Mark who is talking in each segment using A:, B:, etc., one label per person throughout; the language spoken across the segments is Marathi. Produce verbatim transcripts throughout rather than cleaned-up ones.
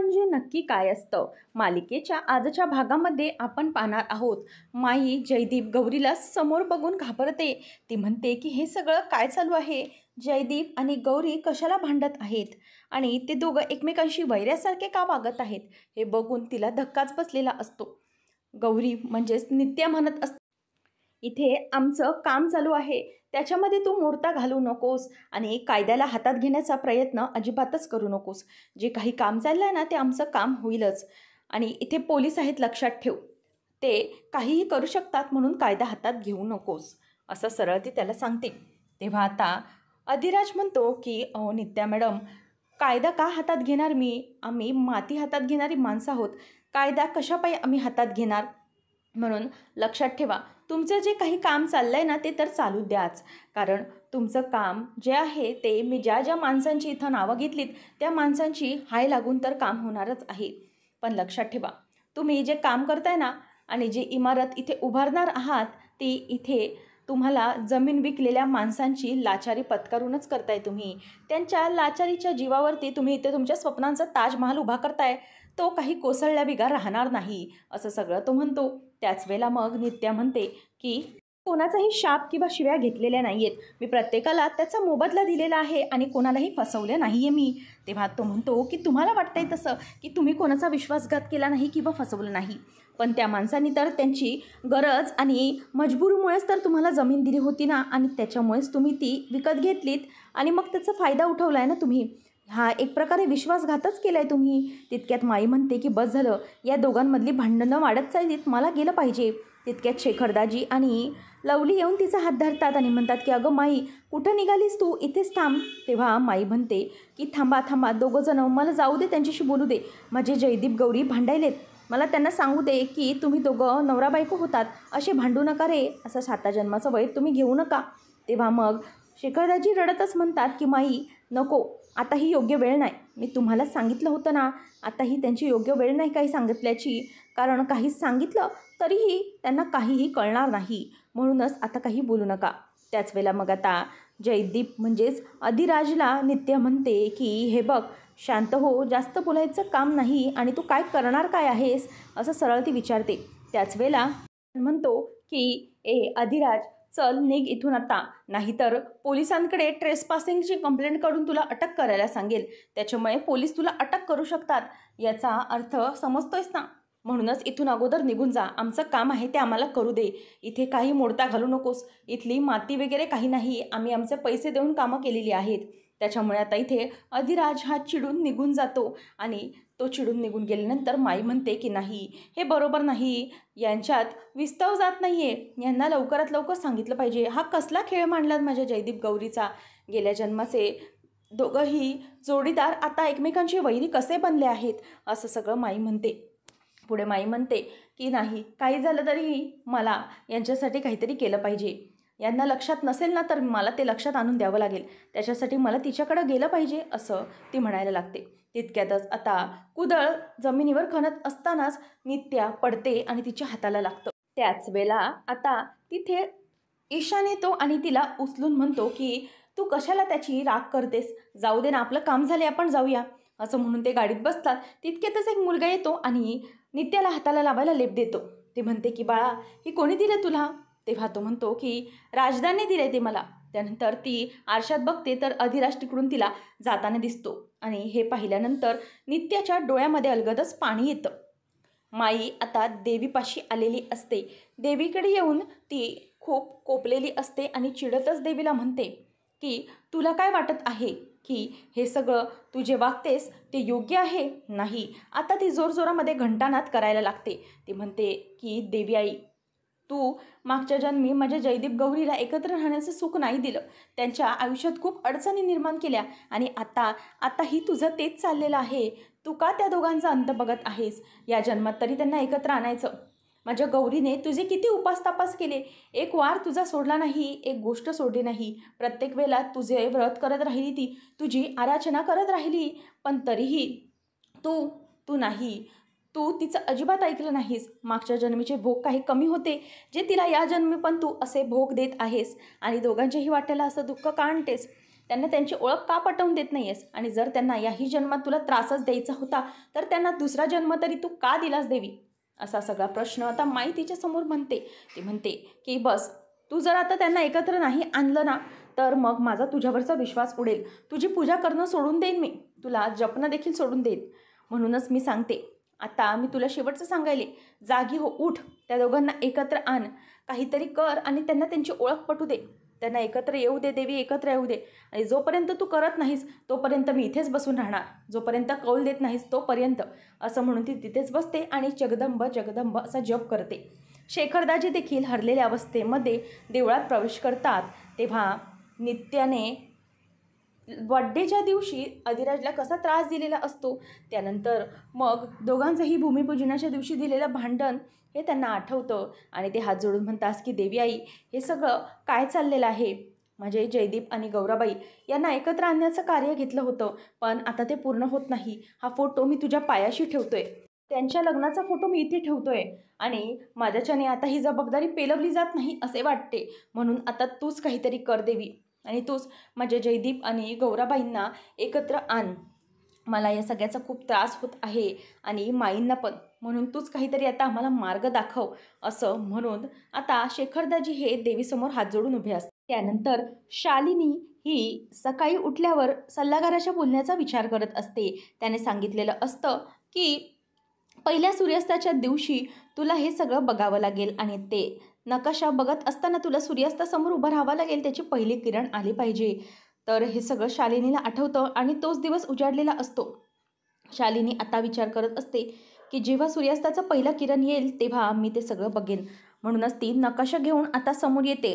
A: म्हणजे नक्की काय असतं? मालिकेच्या आजच्या भागामध्ये आपण पाहणार आहोत. माई जयदीप गौरीला समोर बघून घाबरते. ती म्हणते की हे सगळं काय चालू आहे? जयदीप आणि गौरी कशाला भांडत आहेत आणि ते दोघं एकमेकांशी वैऱ्यासारखे का वागत आहेत? हे बघून तिला धक्काच बसलेला असतो. गौरी म्हणजेच नित्या म्हणत असते, इथे आमचं काम चालू आहे, त्याच्यामध्ये तू मोडता घालू नकोस आणि कायद्याला हातात घेण्याचा प्रयत्न अजिबातच करू नकोस. जे काही काम चाललं आहे ना, ते आमचं काम होईलच आणि इथे पोलीस आहेत, लक्षात ठेव. ते काहीही करू शकतात, म्हणून कायदा हातात घेऊ नकोस, असं सरळ ती त्याला सांगते. तेव्हा आता अधिराज म्हणतो की अहो नित्या मॅडम, कायदा का हातात घेणार मी? आम्ही माती हातात घेणारी माणसं आहोत. कायदा कशापायी आम्ही हातात घेणार? म्हणून लक्षात ठेवा, तुमचं जे काही काम चाललं आहे ना, ते तर चालू द्याच. कारण तुमचं काम जे आहे ते मी ज्या ज्या माणसांची इथं नावं घेतलीत त्या माणसांची हाय लागून तर काम होणारच आहे. पण लक्षात ठेवा, तुम्ही जे काम करताय ना आणि जी इमारत इथे उभारणार आहात, ती इथे तुम्हाला जमीन विकलेल्या माणसांची लाचारी पत्करूनच करताय. तुम्ही त्यांच्या लाचारीच्या जीवावरती तुम्ही इथे तुमच्या स्वप्नांचा ताजमहाल उभा करताय. तो काही कोसळल्या बिगार राहणार नाही, असं सगळं तो म्हणतो. त्याच वेळेला मग नित्या म्हणते की कोणाचाही शाप किंवा शिव्या घेतलेल्या नाही आहेत. मी प्रत्येकाला त्याचा मोबदला दिलेला आहे आणि कोणालाही फसवले नाही आहे मी. तेव्हा तो म्हणतो की तुम्हाला वाटतंय तसं की तुम्ही कोणाचा विश्वासघात केला नाही किंवा फसवलं नाही, पण त्या माणसांनी तर त्यांची गरज आणि मजबुरीमुळेच तर तुम्हाला जमीन दिली होती ना, आणि त्याच्यामुळेच तुम्ही ती विकत घेतलीत आणि मग त्याचा फायदा उठवला आहे ना तुम्ही. हा एक प्रकारे विश्वासघातच केला आहे तुम्ही. तितक्यात माई म्हणते की बस झालं, या दोघांमधली भांडणं वाढत चाललीत, मला गेलं पाहिजे. तितक्यात शेखरदाजी आणि लवली येऊन तिचा हात धरतात आणि म्हणतात की अगं माई, कुठं निघालीस तू? इथेच थांब. तेव्हा माई म्हणते की थांबा थांबा दोघं जण, मला जाऊ दे, त्यांच्याशी बोलू दे. माझे जयदीप गौरी भांडायलेत, मला त्यांना सांगू दे की तुम्ही दोघं नवरा बायको होतात, असे भांडू नका रे, असं साता जन्माचं वैर तुम्ही घेऊ नका. तेव्हा मग शेखरदाजी रडतच म्हणतात की माई नको, आता ही योग्य वेळ नाही. मी तुम्हाला सांगितलं होतं ना, आता ही त्यांची योग्य वेळ नाही काही सांगितल्याची, कारण काहीच सांगितलं तरीही त्यांना काहीही कळणार नाही, म्हणूनच आता काही बोलू नका. त्याच वेळेला मग आता जयदीप म्हणजेच अधिराजला नित्या म्हणते की हे बघ, शांत हो, जास्त बोलायचं काम नाही आणि तू काय करणार काय आहेस, असं सरळ ती विचारते. त्याच वेळेला म्हणतो की ए अधिराज, चल निघ इथून आता, नाहीतर पोलिसांकडे ट्रेसपासिंगची कंप्लेंट करून तुला अटक करायला सांगेल. त्याच्यामुळे पोलीस तुला अटक करू शकतात, याचा अर्थ समजतोयस ना? म्हणूनच इथून अगोदर निघून जा. आमचं काम आहे ते आम्हाला करू दे. इथे काही मोडता घालू नकोस. इथली माती वगैरे काही नाही, आम्ही आमचे पैसे देऊन कामं केलेली आहेत. त्याच्यामुळे आता इथे अधिराज हा चिडून निघून जातो आणि तो चिडून निघून गेल्यानंतर माई म्हणते की नाही, हे बरोबर नाही, यांच्यात विस्तव जात नाही आहे, यांना लवकरात लवकर सांगितलं पाहिजे. हा कसला खेळ मांडलात माझ्या जयदीप गौरीचा? गेल्या जन्माचे दोघंही जोडीदार आता एकमेकांची वैरी कसे बनले आहेत, असं सगळं माई म्हणते. पुढे माई म्हणते की नाही, काही झालं तरीही मला यांच्यासाठी काहीतरी केलं पाहिजे. यांना लक्षात नसेल ना, तर मला ते लक्षात आणून द्यावं लागेल. त्याच्यासाठी मला तिच्याकडं गेलं पाहिजे, असं ती म्हणायला लागते. तितक्यातच आता कुदळ जमिनीवर खणत असतानाच नित्या पडते आणि तिच्या हाताला लागतं. त्याच वेळेला आता तिथे ईशान येतो आणि तिला उचलून म्हणतो की तू कशाला त्याची राग करतेस? जाऊ दे ना, आपलं काम झाले, आपण जाऊया, असं म्हणून ते गाडीत बसतात. तितक्यातच एक मुलगा येतो आणि नित्याला हाताला लावायला लेप देतो. ते म्हणते की बाळा, ही कोणी दिलं तुला? तेव्हा तो म्हणतो की राजदाने दिले ते मला. त्यानंतर ती आरशात बघते तर अधिराज तिकडून तिला जाताना दिसतो आणि हे पाहिल्यानंतर नित्याच्या डोळ्यामध्ये अलगदच पाणी येतं. माई आता देवीपाशी आलेली असते. देवीकडे येऊन ती खूप कोपलेली असते आणि चिडतच देवीला म्हणते की तुला काय वाटत आहे की हे सगळं तू जे वागतेस ते योग्य आहे? नाही. आता ती जोरजोरामध्ये घंटानाद करायला लागते. ती म्हणते की देवी आई, तू मागच्या जन्मी माझ्या जयदीप गौरीला एकत्र राहण्याचं सुख नाही दिलं, त्यांच्या आयुष्यात खूप अडचणी निर्माण केल्या आणि आता आताही तुझं तेच चाललेलं आहे. तू का त्या दोघांचा अंत बघत आहेस? या जन्मात तरी त्यांना एकत्र आणायचं. माझ्या गौरीने तुझे किती उपास तापास केले, एक वार तुझा सोडला नाही, एक गोष्ट सोडली नाही. प्रत्येक वेळेला तुझे व्रत करत राहिली, ती तुझी आराधना करत राहिली, पण तरीही तू तू नाही तू तिचं अजिबात ऐकलं नाहीस. मागच्या जन्मीचे भोग काही कमी होते, जे तिला या जन्मी पण तू असे भोग देत आहेस आणि दोघांच्याही वाट्याला असं दुःख का आणतेस? त्यांना त्यांची ओळख का पटवून देत नाही आहेस? आणि जर त्यांना याही जन्मात तुला त्रासच द्यायचा होता तर त्यांना दुसरा जन्म तरी तू का दिलास देवी? असा सगळा प्रश्न आता माई तिच्यासमोर म्हणते. ती म्हणते की बस, तू जर आता त्यांना एकत्र नाही आणलं ना तर मग माझा तुझ्यावरचा विश्वास उडेल. तुझी पूजा करणं सोडून देईन मी, तुला जपणं देखील सोडून देईन. म्हणूनच मी सांगते, आता मी तुला शेवटचं सांगायले, जागी हो, उठ, त्या दोघांना एकत्र आण, काहीतरी कर आणि त्यांना त्यांची ओळख पटू दे. त्यांना एकत्र येऊ दे देवी, एकत्र येऊ दे. आणि जोपर्यंत तू करत नाहीस तोपर्यंत मी इथेच बसून राहणार, जोपर्यंत कौल देत नाहीस तोपर्यंत. असं म्हणून ती तिथेच बसते आणि जगदंब जगदंब असा जप करते. शेखरदाजी देखील हरलेल्या अवस्थेमध्ये देवळात प्रवेश करतात. तेव्हा नित्याने बड्डेच्या दिवशी अधिराजला कसा त्रास दिलेला असतो, त्यानंतर मग दोघांचंही भूमिपूजनाच्या दिवशी दिलेलं भांडण हे त्यांना आठवतं आणि ते हात जोडून म्हणतात की देवी आई, हे सगळं काय चाललेलं आहे? म्हणजे जयदीप आणि गौराबाई यांना एकत्र आणण्याचं कार्य घेतलं होतं, पण आता ते पूर्ण होत नाही. हा फोटो मी तुझ्या पायाशी ठेवतोय, त्यांच्या लग्नाचा फोटो मी इथे ठेवतोय आणि माझ्याच्याने आता ही जबाबदारी पेलवली जात नाही असे वाटते. म्हणून आता तूच काहीतरी कर देवी, आणि तूच माझ्या जयदीप आणि गौराबाईंना एकत्र आण. मला या सगळ्याचा खूप त्रास होत आहे आणि माईंना पण, म्हणून तूच काहीतरी आता आम्हाला मार्ग दाखव. असं म्हणून आता शेखरदाजी हे देवीसमोर हात जोडून उभे असतात. त्यानंतर शालिनी ही सकाळी उठल्यावर सल्लागाराच्या बोलण्याचा विचार करत असते. त्याने सांगितलेलं असतं की पहिल्या सूर्यास्ताच्या दिवशी तुला हे सगळं बघावं लागेल आणि ते नकाशा बघत असताना तुला सूर्यास्तासमोर उभं राहावं लागेल, त्याची पहिली किरण आली पाहिजे. तर हे सगळं शालिनीला आठवतं आणि तोच दिवस उजाडलेला असतो. शालिनी आता विचार करत असते की जेव्हा सूर्यास्ताचं पहिलं किरण येईल तेव्हा मी ते सगळं बघेन. म्हणूनच ती नकाशा घेऊन आता समोर येते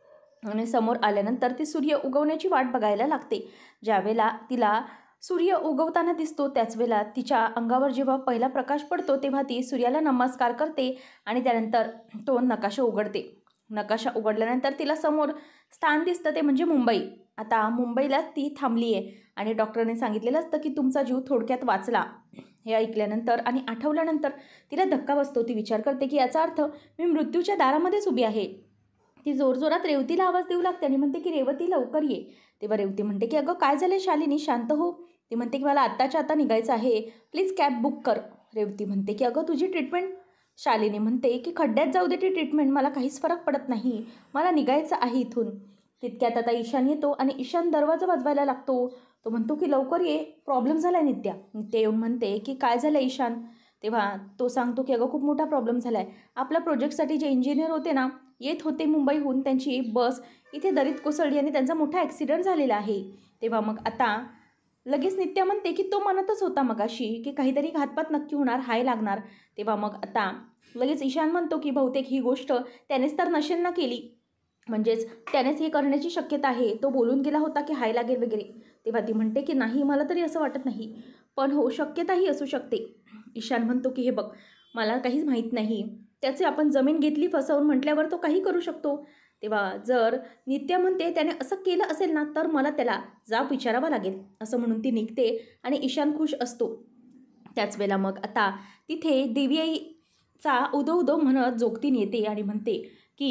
A: आणि समोर आल्यानंतर ती सूर्य उगवण्याची वाट बघायला लागते. ज्यावेळेला तिला सूर्य उगवताना दिसतो त्याच वेळेला तिच्या अंगावर जेव्हा पहिला प्रकाश पडतो तेव्हा ती सूर्याला नमस्कार करते आणि त्यानंतर तो नकाशा उघडते. नकाशा उघडल्यानंतर तिला समोर स्थान दिसतं, ते म्हणजे मुंबई. आता मुंबईलाच ती थांबली आहे आणि डॉक्टरने सांगितलेलं असतं की तुमचा जीव थोडक्यात वाचला. हे ऐकल्यानंतर आणि आठवल्यानंतर तिला धक्का बसतो. ती विचार करते की याचा अर्थ मी मृत्यूच्या दारामध्येच उभी आहे. ती जोरजोरात रेवतीला आवाज देऊ लागते आणि म्हणते की रेवती लवकर ये. तेव्हा रेवती म्हणते की अगं काय झालं शालिनी, शांत हो. ती म्हणते की मला आत्ताच्या आता निघायचं आहे, प्लीज कॅब बुक कर. रेवती म्हणते की अगं तुझी ट्रीटमेंट. शालिनी म्हणते की खड्ड्यात जाऊ दे ती ट्रीटमेंट, मला काहीच फरक पडत नाही, मला निघायचं आहे इथून. तितक्यात आता ईशान येतो आणि ईशान दरवाजा वाजवायला लागतो. तो म्हणतो की लवकर ये, प्रॉब्लेम झाला आहे नित्या. नित्या येऊन म्हणते की काय झालं ईशान? तेव्हा तो सांगतो की अगं खूप मोठा प्रॉब्लेम झाला आहे. आपल्या प्रोजेक्टसाठी जे इंजिनियर होते ना, येत होते मुंबईहून, त्यांची बस इथे दरीत कोसळली आणि त्यांचा मोठा ॲक्सिडेंट झालेला आहे. तेव्हा मग आता लगेच नित्या म्हणते की तो म्हणतच होता मगाशी की काहीतरी घातपात नक्की होणार, हाय लागणार. तेव्हा मग आता लगेच ईशान म्हणतो की बहुतेक ही गोष्ट त्यानेच तर नशेल ना केली, म्हणजेच त्यानेच हे करण्याची शक्यता आहे, तो बोलून गेला होता की हाय लागेल वगैरे. तेव्हा ती म्हणते की नाही, मला तरी असं वाटत नाही, पण हो शक्यताही असू शकते. ईशान म्हणतो की हे बघ, मला काहीच माहीत नाही, त्याचे आपण जमीन घेतली फसवून म्हटल्यावर तो काही करू शकतो. तेव्हा जर नित्या म्हणते त्याने असं केलं असेल ना तर मला त्याला जाब विचारावा लागेल. असं म्हणून ती निघते आणि ईशान खुश असतो. त्याच वेळेला मग आता तिथे देवी आईचा उदो उदो म्हणत जोगतीन येते आणि म्हणते की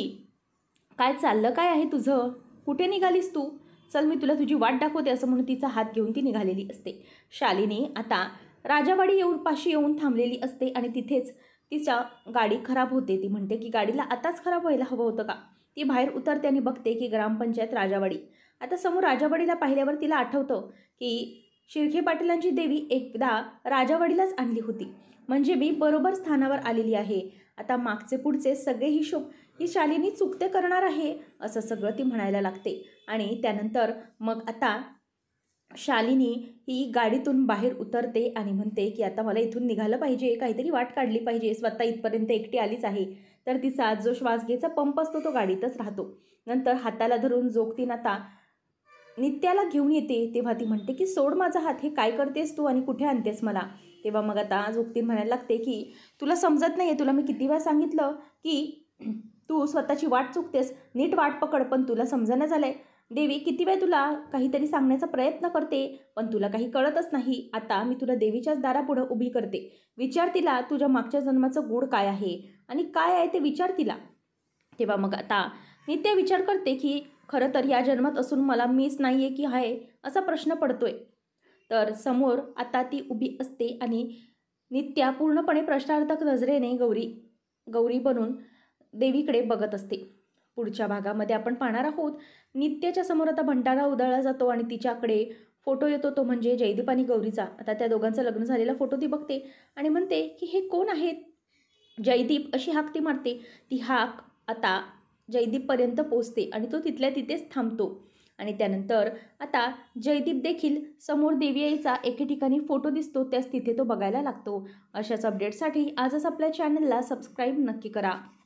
A: काय चाललं काय आहे तुझं, कुठे निघालीस तू, चल मी तुला तुझी वाट दाखवते. असं म्हणून तिचा हात घेऊन ती निघालेली असते. शालिनी आता राजावाडी येऊन पाशी येऊन थांबलेली असते आणि तिथेच तिच्या गाडी खराब होते. ती म्हणते की गाडीला आताच खराब व्हायला हवं होतं का. ती बाहेर उतरते आणि बघते की ग्रामपंचायत राजावाडी. आता समोर राजावाडीला पाहिल्यावर तिला आठवतं की शिर्के पाटीलांची देवी एकदा राजावाडीलाच आणली होती, म्हणजे मी बरोबर स्थानावर आलेली आहे. आता मागचे पुढचे सगळे हिशोब ही शालिनी चुकते करणार आहे, असं सगळं ती म्हणायला लागते. आणि त्यानंतर मग आता शालिनी ही गाडीतून बाहेर उतरते आणि म्हणते की आता मला इथून निघालं पाहिजे, काहीतरी वाट काढली पाहिजे, स्वतः इथपर्यंत एकटी आलीच आहे. तर तिचा जो श्वास घ्यायचा पंप असतो तो गाडीतच राहतो. नंतर हाताला धरून जोगतीन आता नित्याला घेऊन येते. तेव्हा ती म्हणते की सोड माझा हात, हे काय करतेस तू आणि कुठे आणतेस मला. तेव्हा मग आता जोगतीन म्हणायला लागते की तुला समजत नाही आहे, तुला मी किती वेळा सांगितलं की तू स्वतःची वाट चुकतेस, नीट वाट पकड, पण तुला समजणं झालं आहे. देवी किती वेळ तुला काहीतरी सांगण्याचा प्रयत्न करते पण तुला काही कळतच नाही. आता मी तुला देवीच्याच दारापुढं उभी करते, विचार तिला तुझ्या मागच्या जन्माचं गूढ काय आहे आणि काय आहे ते विचार तिला. तेव्हा मग आता नित्या विचार करते की खरं तर या जन्मात असून मला मीच नाही आहे की आहे असा प्रश्न पडतोय. तर समोर आता ती उभी असते आणि नित्या पूर्णपणे प्रश्नार्थक नजरेने गौरी गौरी बनून देवीकडे बघत असते. पुढच्या भागामध्ये आपण पाहणार आहोत नित्याच्या समोर आता भंडारा उधळला जातो आणि तिच्याकडे फोटो येतो, तो म्हणजे जयदीप आणि गौरीचा. आता त्या दोघांचं लग्न झालेला फोटो ती बघते आणि म्हणते की हे कोण आहेत. जयदीप अशी हाक ती मारते. ती हाक आता जयदीपपर्यंत पोचते आणि तो तिथल्या तिथेच थांबतो. आणि त्यानंतर आता जयदीप देखील समोर देवी आईचा एके ठिकाणी फोटो दिसतो, त्याच तिथे तो बघायला लागतो. अशाच अपडेटसाठी आजच आपल्या चॅनलला सबस्क्राईब नक्की करा.